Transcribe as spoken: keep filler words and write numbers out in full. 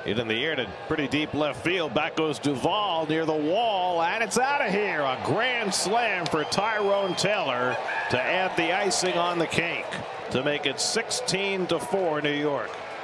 Hit in the air to pretty deep left field. Back goes Duvall near the wall, and it's out of here. A grand slam for Tyrone Taylor to add the icing on the cake to make it sixteen to four New York.